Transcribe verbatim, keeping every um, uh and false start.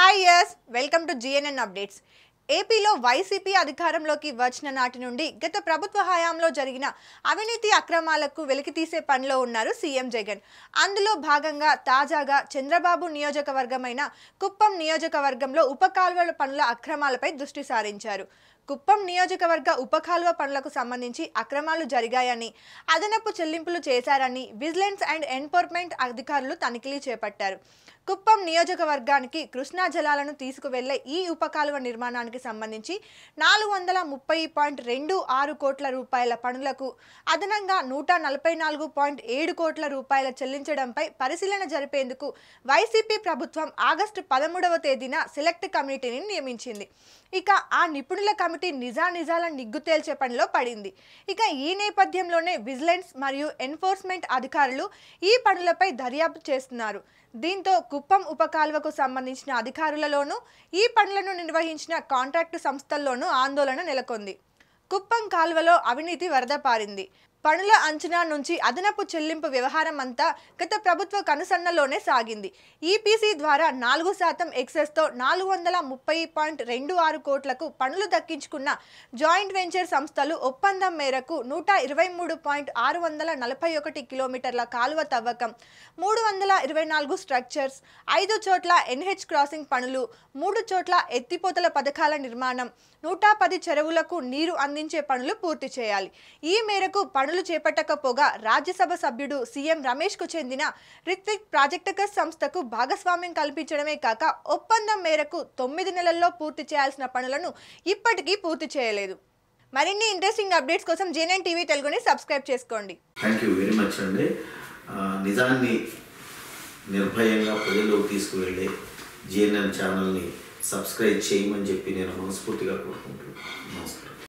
Hi yes, welcome to G N N updates. ఏపీలో వైసీపీ అధికారంలోకి వచ్చిన నాటి నుండి గత ప్రభుత్వ హయాంలో జరిగిన అవినీతి అక్రమాలకు వెలికితీసే పనిలో ఉన్నారు సీఎం జగన్. అందులో భాగంగా తాజాగా చంద్రబాబు నియోజకవర్గమైన కుప్పం నియోజకవర్గంలో ఉపకాల్వల పనుల అక్రమాలపై దృష్టి సారించారు. కుప్పం నియోజకవర్గ ఉపకాల్వ పనులకు సంబంధించి అక్రమాలు జరిగాయని, అదనపు చెల్లింపులు చేశారని విజిలెన్స్ అండ్ ఎన్ఫోర్స్మెంట్ అధికారులు తనిఖీలు చేపట్టారు. కుప్పం నియోజకవర్గానికి కృష్ణా జలాలను తీసుకువెళ్లే ఈ ఉపకాలువ నిర్మాణానికి సంబంధించి నాలుగు వందల ముప్పై పాయింట్ రెండు ఆరు కోట్ల రూపాయల పనులకు అదనంగా నూట నలభై నాలుగు పాయింట్ ఏడు కోట్ల రూపాయల చెల్లించడంపై పరిశీలన జరిపేందుకు వైసీపీ ప్రభుత్వం ఆగస్టు పదమూడవ తేదీన సెలెక్ట్ కమిటీని నియమించింది. ఇక ఆ నిపుణుల కమిటీ నిజానిజాల నిగ్గు తేల్చే పనిలో పడింది. ఇక ఈ నేపథ్యంలోనే విజిలెన్స్ మరియు ఎన్ఫోర్స్మెంట్ అధికారులు ఈ పనులపై దర్యాప్తు చేస్తున్నారు. దీంతో కుప్పం ఉపకాల్వకు సంబంధించిన అధికారులలోనూ ఈ పనులను నిర్వహించిన కాంట్రాక్టు సంస్థల్లోనూ ఆందోళన నెలకొంది. కుప్పం కాల్వలో అవినీతి వరద పారింది. పనుల అంచనా నుంచి అదనపు చెల్లింపు వ్యవహారం అంతా గత ప్రభుత్వ కనుసన్నలోనే సాగింది. ఈపీసీ ద్వారా నాలుగు శాతం ఎక్సెస్తో నాలుగు వందల ముప్పై పాయింట్ రెండు ఆరు కోట్లకు పనులు దక్కించుకున్న జాయింట్ వెంచర్ సంస్థలు ఒప్పందం మేరకు నూట ఇరవై మూడు పాయింట్ ఆరు వందల నలభై ఒకటి కిలోమీటర్ల కాలువ తవ్వకం, మూడు వందల ఇరవై నాలుగు స్ట్రక్చర్స్, ఐదు చోట్ల ఎన్హెచ్ క్రాసింగ్ పనులు, మూడు చోట్ల ఎత్తిపోతల పథకాల నిర్మాణం, నూట పది చెరువులకు నీరు అందించే పనులు పూర్తి చేయాలి. ఈ మేరకు పనులు చేపట్టకపోగా రాజ్యసభ సభ్యుడు సీఎం రమేష్ కు చెందిన రిత్విక్ ప్రాజెక్టకస్ సంస్థకు భాగస్వామ్యం కల్పించడమే కాక ఒప్పందం మేరకు తొమ్మిది నెలల్లో పూర్తి చేయాల్సిన పనులను ఇప్పటికీ పూర్తి చేయలేదు. మరిన్ని ఇంట్రెస్టింగ్ అప్డేట్స్ కోసం జీఎన్ఎన్ టీవీ తెలుగుని సబ్స్క్రైబ్ చేసుకోండి. థ్యాంక్ యూ వెరీ మచ్ అండి. నిజాన్ని నిర్భయంగా ప్రజల్లోకి తీసుకువెళ్ళే జీఎన్ఎన్ ఛానల్ని సబ్స్క్రైబ్ చేయమని చెప్పి నేను మనస్ఫూర్తిగా కోరుకుంటున్నాను. నమస్కారం.